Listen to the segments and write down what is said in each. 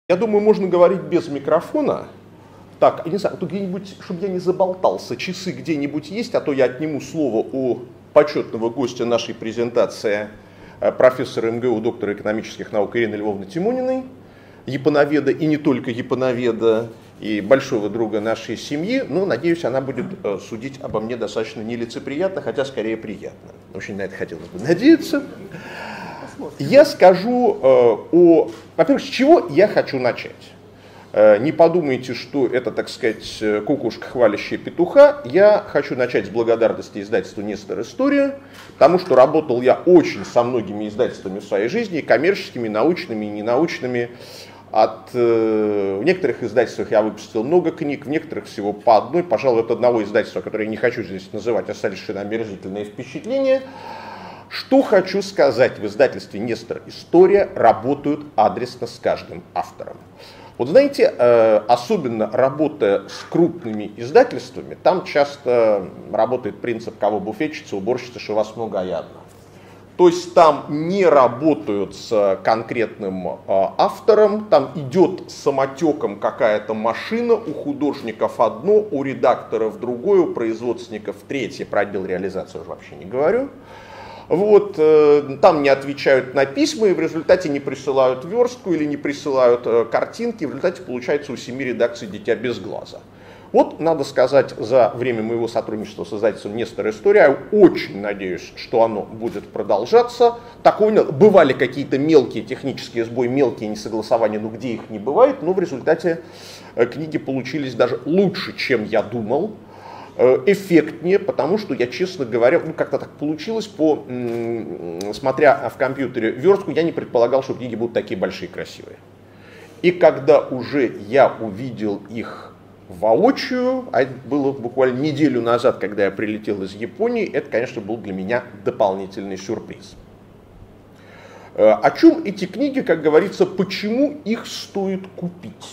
Я думаю, можно говорить без микрофона. Так, не знаю, тут где-нибудь, чтобы я не заболтался, часы где-нибудь есть, а то я отниму слово у почетного гостя нашей презентации, профессора МГУ, доктора экономических наук Ирины Львовны Тимониной, японоведа и не только японоведа, и большого друга нашей семьи. Но, надеюсь, она будет судить обо мне достаточно нелицеприятно, хотя скорее приятно. Очень на это хотелось бы надеяться. Я скажу во-первых, с чего я хочу начать. Не подумайте, что это, так сказать, кукушка, хвалящая петуха. Я хочу начать с благодарности издательству «Нестор История», потому что работал я очень со многими издательствами в своей жизни, коммерческими, научными и ненаучными. В некоторых издательствах я выпустил много книг, в некоторых всего по одной. Пожалуй, от одного издательства, которое я не хочу здесь называть, остались совершенно омерзительные впечатления. Что хочу сказать, в издательстве «Нестор История» работают адресно с каждым автором. Вот знаете, особенно работая с крупными издательствами, там часто работает принцип «кого буфетчица, уборщица, что вас много, а я одна». То есть там не работают с конкретным автором, там идет самотеком какая-то машина, у художников одно, у редакторов другое, у производственников третье, про отдел реализации уже вообще не говорю. Вот, там не отвечают на письма и в результате не присылают верстку или не присылают картинки, в результате получается у 7 редакций «Дитя без глаза». Вот, надо сказать, за время моего сотрудничества с издательством «Нестор История», я очень надеюсь, что оно будет продолжаться. Бывали какие-то мелкие технические сбои, мелкие несогласования, но где их не бывает, но в результате книги получились даже лучше, чем я думал. Эффектнее, потому что я, честно говоря, как-то так получилось, смотря в компьютере верстку, я не предполагал, что книги будут такие большие и красивые. И когда уже я увидел их воочию, а это было буквально неделю назад, когда я прилетел из Японии, это, конечно, был для меня дополнительный сюрприз. О чем эти книги, как говорится, почему их стоит купить?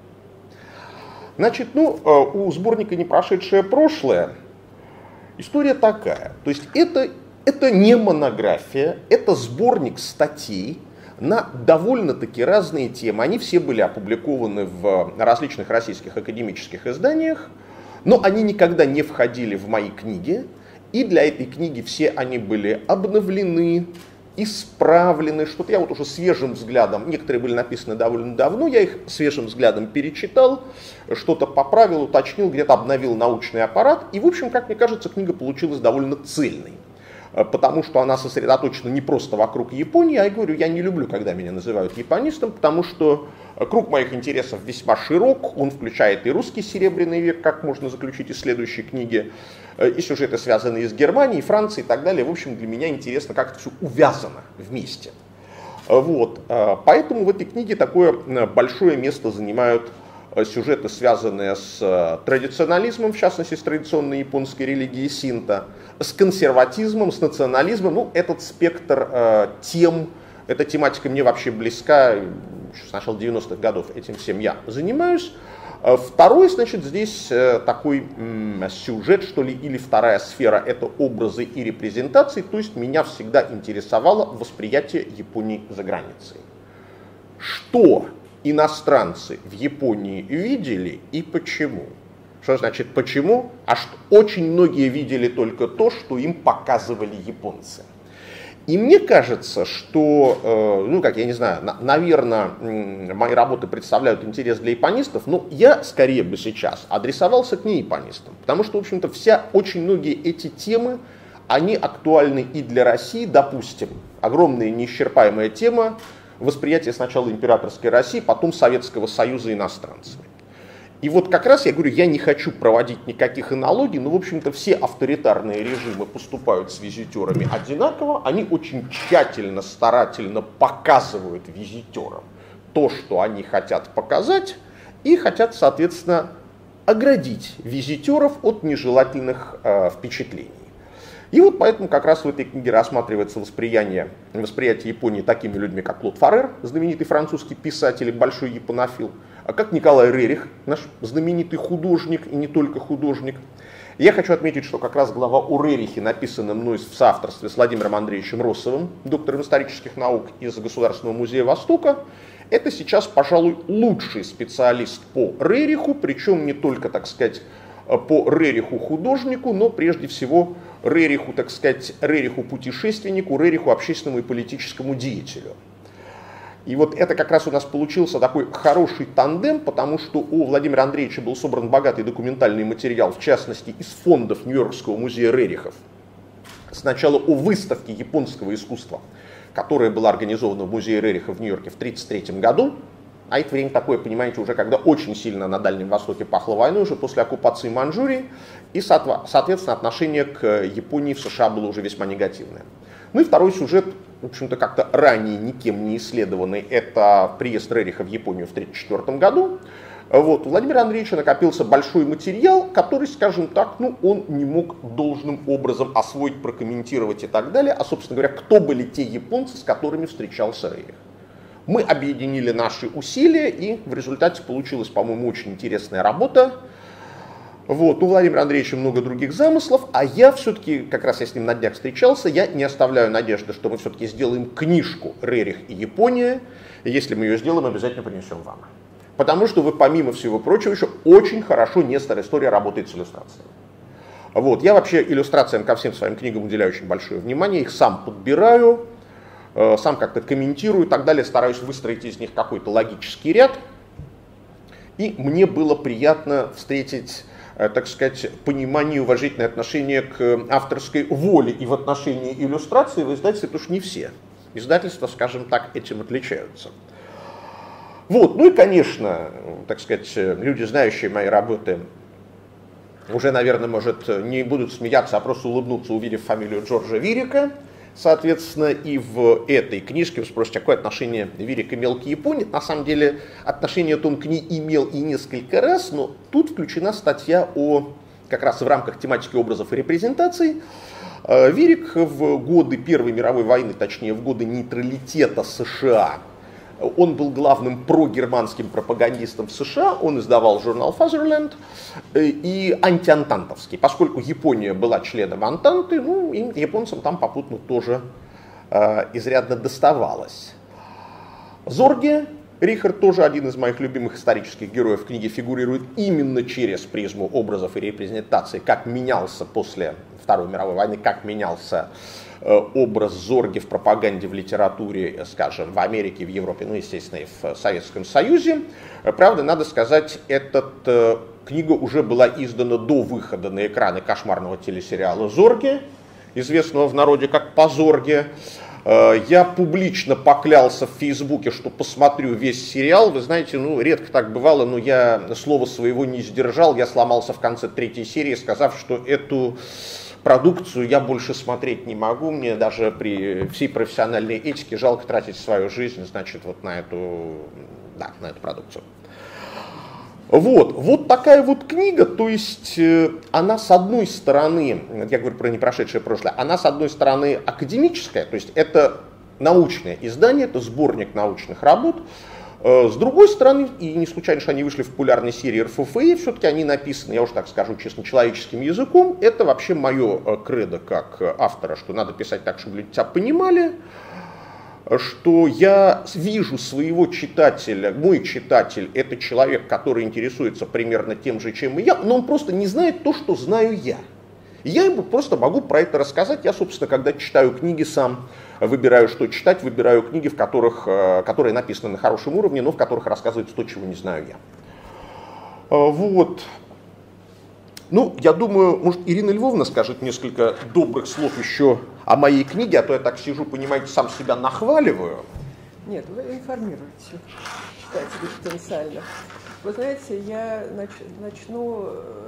Значит, у сборника «Не прошедшее прошлое» история такая. То есть это не монография, это сборник статей на довольно-таки разные темы. Они все были опубликованы в различных российских академических изданиях, но они никогда не входили в мои книги. И для этой книги все они были обновлены, исправлены, что-то я вот уже свежим взглядом, некоторые были написаны довольно давно, я их свежим взглядом перечитал, что-то поправил, уточнил, где-то обновил научный аппарат, и, в общем, как мне кажется, книга получилась довольно цельной, потому что она сосредоточена не просто вокруг Японии, а я говорю, я не люблю, когда меня называют японистом, потому что круг моих интересов весьма широк, он включает и русский серебряный век, как можно заключить из следующей книги, и сюжеты, связанные с Германией, Францией и так далее. В общем, для меня интересно, как это все увязано вместе. Вот. Поэтому в этой книге такое большое место занимают сюжеты, связанные с традиционализмом, в частности, с традиционной японской религией синто, с консерватизмом, с национализмом. Этот спектр тем, эта тематика мне вообще близка, еще с начала 90-х годов этим всем я занимаюсь. Второй, значит, здесь такой сюжет, что ли, или вторая сфера, это образы и репрезентации, то есть меня всегда интересовало восприятие Японии за границей. Что иностранцы в Японии видели и почему? Что значит почему? А что очень многие видели только то, что им показывали японцы. И мне кажется, что, я не знаю, наверное, мои работы представляют интерес для японистов, но я скорее бы сейчас адресовался к неяпонистам, потому что, в общем-то, очень многие эти темы, они актуальны и для России, допустим, огромная неисчерпаемая тема восприятия сначала императорской России, потом Советского Союза иностранцами. И вот как раз я говорю, я не хочу проводить никаких аналогий, но, в общем-то, все авторитарные режимы поступают с визитерами одинаково, они очень тщательно, старательно показывают визитерам то, что они хотят показать, и хотят, соответственно, оградить визитеров от нежелательных впечатлений. И вот поэтому как раз в этой книге рассматривается восприятие Японии такими людьми, как Клод Фаррер, знаменитый французский писатель и большой японофил, а как Николай Рерих, наш знаменитый художник и не только художник. Я хочу отметить, что как раз глава о Рерихе написана мной в соавторстве с Владимиром Андреевичем Россовым, доктором исторических наук из Государственного музея Востока. это сейчас, пожалуй, лучший специалист по Рериху, причем не только, так сказать, по Рериху художнику, но прежде всего Рериху, так сказать, Рериху путешественнику, Рериху общественному и политическому деятелю. И вот это как раз у нас получился такой хороший тандем, потому что у Владимира Андреевича был собран богатый документальный материал, в частности, из фондов Нью-Йоркского музея Рерихов. Сначала о выставке японского искусства, которая была организована в музее Рериха в Нью-Йорке в 1933 году. А это время такое, понимаете, уже когда очень сильно на Дальнем Востоке пахло войной, уже после оккупации Маньчжурии, и, соответственно, отношение к Японии в США было уже весьма негативное. Ну и второй сюжет, в общем-то, как-то ранее никем не исследованный, это приезд Рериха в Японию в 1934 году. Вот, у Владимира Андреевича накопился большой материал, который, скажем так, он не мог должным образом освоить, прокомментировать и так далее. А, собственно говоря, кто были те японцы, с которыми встречался Рерих? Мы объединили наши усилия, и в результате получилась, по-моему, очень интересная работа. Вот. У Владимира Андреевича много других замыслов, а я все-таки, как раз я с ним на днях встречался, я не оставляю надежды, что мы все-таки сделаем книжку «Рерих и Япония». И если мы ее сделаем, обязательно принесем вам. Потому что вы, помимо всего прочего, еще очень хорошо Нестор История работает с иллюстрациями. Вот. Я вообще иллюстрациям ко всем своим книгам уделяю очень большое внимание, их сам подбираю, сам как-то комментирую и так далее, стараюсь выстроить из них какой-то логический ряд. И мне было приятно встретить, так сказать, понимание и уважительное отношение к авторской воле и в отношении иллюстрации в издательстве, потому что не все издательства, скажем так, этим отличаются. Вот, ну и, конечно, так сказать, люди, знающие мои работы, уже, наверное, может, не будут смеяться, а просто улыбнуться, увидев фамилию Джорджа Вирика. Соответственно, и в этой книжке вы спросите, какое отношение Вирик имел к Японии. На самом деле, отношение он к ней имел и несколько раз, но тут включена статья как раз в рамках тематики образов и репрезентаций. Вирик в годы Первой мировой войны, точнее, в годы нейтралитета США, он был главным прогерманским пропагандистом в США, он издавал журнал Fatherland и антиантантовский. Поскольку Япония была членом Антанты, им, японцам, там попутно тоже изрядно доставалось. Зорге, Рихард, тоже один из моих любимых исторических героев в книге, фигурирует именно через призму образов и репрезентаций, как менялся после Второй мировой войны, как менялся образ Зорге в пропаганде, в литературе, скажем, в Америке, в Европе, естественно, и в Советском Союзе. Правда, надо сказать, эта книга уже была издана до выхода на экраны кошмарного телесериала «Зорге», известного в народе как «Позорге». Я публично поклялся в Фейсбуке, что посмотрю весь сериал. Вы знаете, редко так бывало, но я слова своего не сдержал. Я сломался в конце 3-й серии, сказав, что эту продукцию я больше смотреть не могу, мне даже при всей профессиональной этике жалко тратить свою жизнь, значит, вот на эту продукцию. Вот такая вот книга, то есть она с одной стороны, я говорю про непрошедшее прошлое, она с одной стороны академическая, то есть это научное издание, это сборник научных работ. С другой стороны, и не случайно, что они вышли в популярной серии РФФИ, все-таки они написаны, я уж так скажу честно, человеческим языком. Это вообще мое кредо как автора, что надо писать так, чтобы люди тебя понимали, что я вижу своего читателя, мой читатель — это человек, который интересуется примерно тем же, чем и я, но он просто не знает то, что знаю я. Я ему просто могу про это рассказать. Я, собственно, когда читаю книги сам, выбираю, что читать, выбираю книги, которые написаны на хорошем уровне, но в которых рассказывается то, чего не знаю я. Вот. Я думаю, может, Ирина Львовна скажет несколько добрых слов еще о моей книге, а то я так сижу, понимаете, сам себя нахваливаю. Нет, вы информируете читателей потенциально. Вы знаете, я начну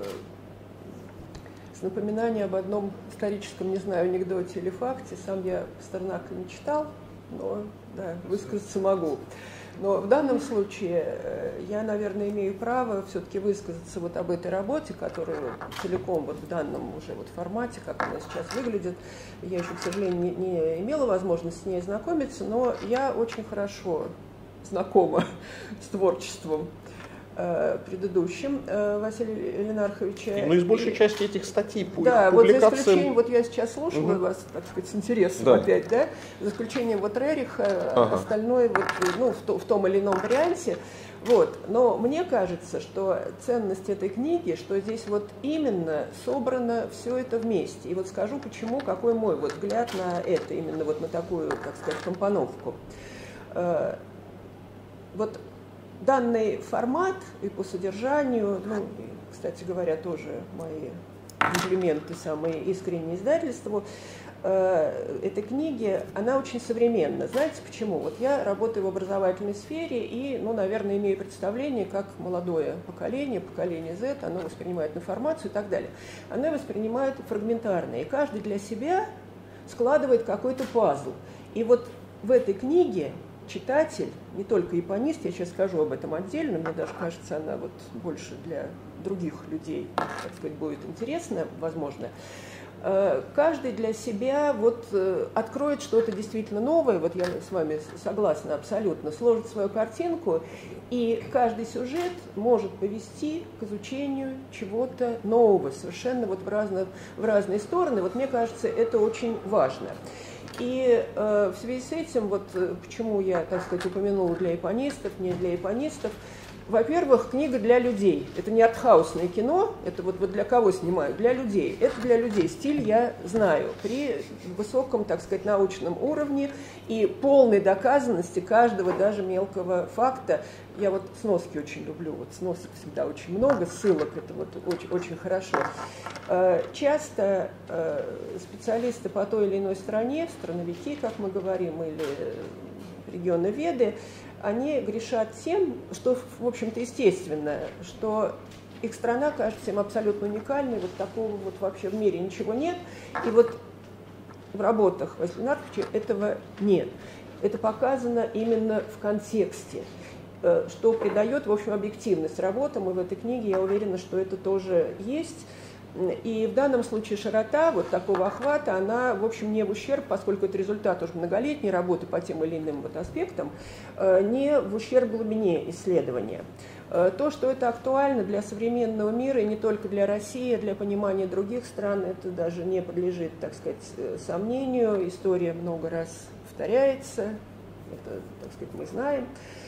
с напоминания об одном историческом, не знаю, анекдоте или факте. Сам я Пастернака не читал, но да, высказаться могу. Но в данном случае я, наверное, имею право все-таки высказаться вот об этой работе, которую целиком вот в данном уже вот формате, как она сейчас выглядит. Я еще, к сожалению, не имела возможности с ней знакомиться, но я очень хорошо знакома с творчеством предыдущим Василия Ленарховича. Ну, из большей части этих статей по да, публикациям... вот за исключением, вот я сейчас слушала вас, так сказать, с интересом опять, да, за исключением вот Рериха, остальное вот, ну, в том или ином варианте. Вот. Но мне кажется, что ценность этой книги, что здесь вот именно собрано все это вместе. И вот скажу почему, какой мой вот взгляд на это, именно вот на такую, так сказать, компоновку. Вот данный формат и по содержанию, ну, и, кстати говоря, тоже мои комплименты самые искренние издательству, этой книги, она очень современна. Знаете почему? Вот я работаю в образовательной сфере и, ну, наверное, имею представление, как молодое поколение Z, оно воспринимает информацию и так далее. Оно воспринимает фрагментарно, и каждый для себя складывает какой-то пазл. И вот в этой книге читатель, не только японист, я сейчас скажу об этом отдельно, мне даже кажется, она вот больше для других людей, так сказать, будет интересна, возможно, каждый для себя вот откроет что-то действительно новое, вот я с вами согласна абсолютно, сложит свою картинку, и каждый сюжет может повести к изучению чего-то нового, совершенно вот в разные стороны. Вот мне кажется, это очень важно. И в связи с этим, вот почему я, так сказать, упомянула для японистов, не для японистов, во-первых, книга для людей. Это не артхаусное кино, это вот для кого снимают? Для людей. Это для людей. Стиль я знаю. При высоком, так сказать, научном уровне и полной доказанности каждого даже мелкого факта. Я вот сноски очень люблю, вот сносок всегда очень много, ссылок, это вот очень, очень хорошо. Часто специалисты по той или иной стране, страновики, как мы говорим, или регионоведы, они грешат тем, что, в общем-то, естественно, что их страна кажется им абсолютно уникальной, вот такого вот вообще в мире ничего нет. И вот в работах Василия Ленарховича этого нет. Это показано именно в контексте, что придает, в общем, объективность работам, и в этой книге я уверена, что это тоже есть. И в данном случае широта вот такого охвата, она, в общем, не в ущерб, поскольку это результат уже многолетней работы по тем или иным вот аспектам, не в ущерб глубине исследования. То, что это актуально для современного мира, и не только для России, а для понимания других стран, это даже не подлежит, так сказать, сомнению. История много раз повторяется, это, так сказать, мы знаем.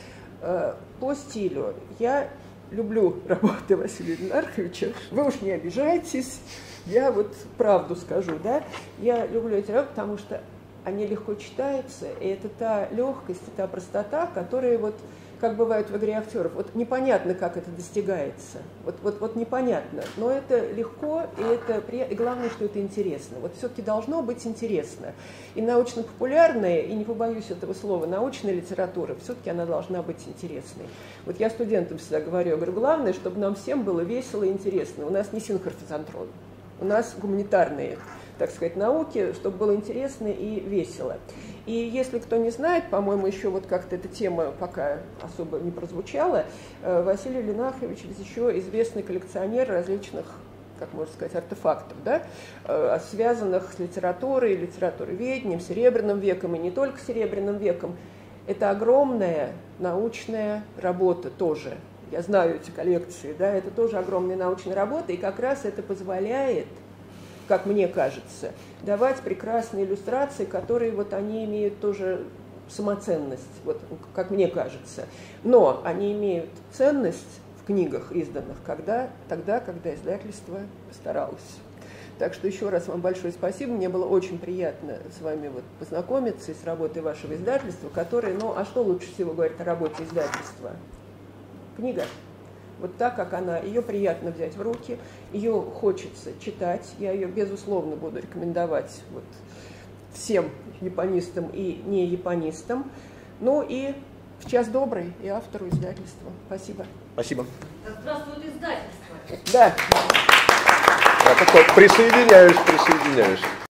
По стилю я люблю работы Василия Ленарховича, вы уж не обижайтесь, я вот правду скажу, да, я люблю эти работы, потому что они легко читаются, и это та легкость, та простота, которая вот, как бывает в игре актеров, вот непонятно, как это достигается, вот непонятно, но это легко, и главное, что это интересно, вот все-таки должно быть интересно, и научно-популярная, и не побоюсь этого слова, научная литература, все-таки она должна быть интересной. Вот я студентам всегда говорю, я говорю, главное, чтобы нам всем было весело и интересно, у нас не синхрофизантрон, у нас гуманитарные, так сказать, науки, чтобы было интересно и весело. И если кто не знает, по-моему, еще вот как-то эта тема пока особо не прозвучала, Василий Ленархович еще известный коллекционер различных, как можно сказать, артефактов, да, связанных с литературой, литературоведением, Серебряным веком и не только Серебряным веком. Это огромная научная работа тоже. Я знаю эти коллекции, да, это тоже огромная научная работа, и как раз это позволяет, как мне кажется, давать прекрасные иллюстрации, которые вот они имеют тоже самоценность, вот как мне кажется. Но они имеют ценность в книгах изданных тогда, когда издательство постаралось. Так что еще раз вам большое спасибо. Мне было очень приятно с вами вот познакомиться и с работой вашего издательства, которое, ну, а что лучше всего говорит о работе издательства? Книга. Вот так, как она, ее приятно взять в руки, ее хочется читать, я ее, безусловно, буду рекомендовать вот всем японистам и не японистам. Ну и в час добрый и автору издательства. Спасибо. Спасибо. Здравствует издательство. Да. Я такой присоединяюсь.